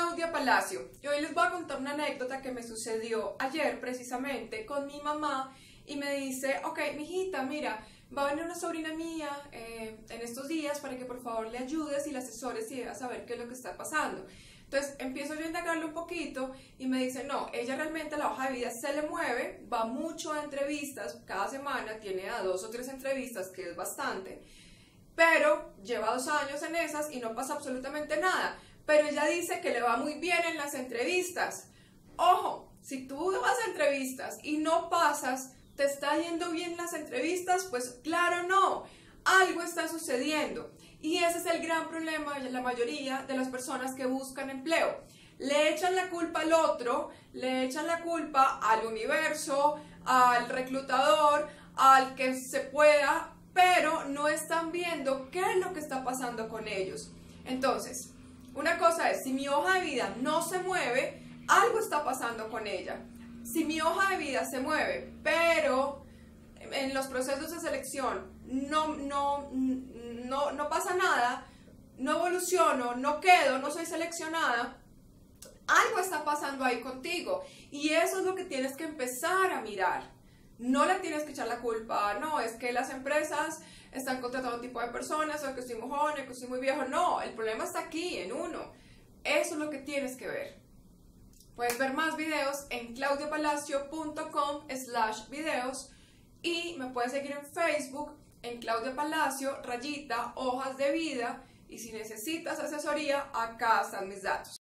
Claudia Palacio y hoy les voy a contar una anécdota que me sucedió ayer precisamente con mi mamá y me dice, ok, mijita, mira, va a venir una sobrina mía en estos días para que por favor le ayudes y le asesores y a saber qué es lo que está pasando. Entonces empiezo yo a indagarle un poquito y me dice, no, ella realmente la hoja de vida se le mueve, va mucho a entrevistas, cada semana tiene a 2 o 3 entrevistas, que es bastante, pero lleva 2 años en esas y no pasa absolutamente nada. Pero ella dice que le va muy bien en las entrevistas. Ojo, si tú vas a entrevistas y no pasas, ¿te está yendo bien las entrevistas? Pues claro, no. Algo está sucediendo. Y ese es el gran problema de la mayoría de las personas que buscan empleo. Le echan la culpa al otro, le echan la culpa al universo, al reclutador, al que se pueda, pero no están viendo qué es lo que está pasando con ellos. Entonces, una cosa es, si mi hoja de vida no se mueve, algo está pasando con ella. Si mi hoja de vida se mueve, pero en los procesos de selección no pasa nada, no evoluciono, no quedo, no soy seleccionada, algo está pasando ahí contigo. Y eso es lo que tienes que empezar a mirar. No le tienes que echar la culpa, no, es que las empresas están contratando un tipo de personas, o que estoy muy joven, que estoy muy viejo. No, el problema está aquí, en uno. Eso es lo que tienes que ver. Puedes ver más videos en claudiapalacio.com/videos y me puedes seguir en Facebook en Claudia Palacio, _hojas de vida, y si necesitas asesoría, acá están mis datos.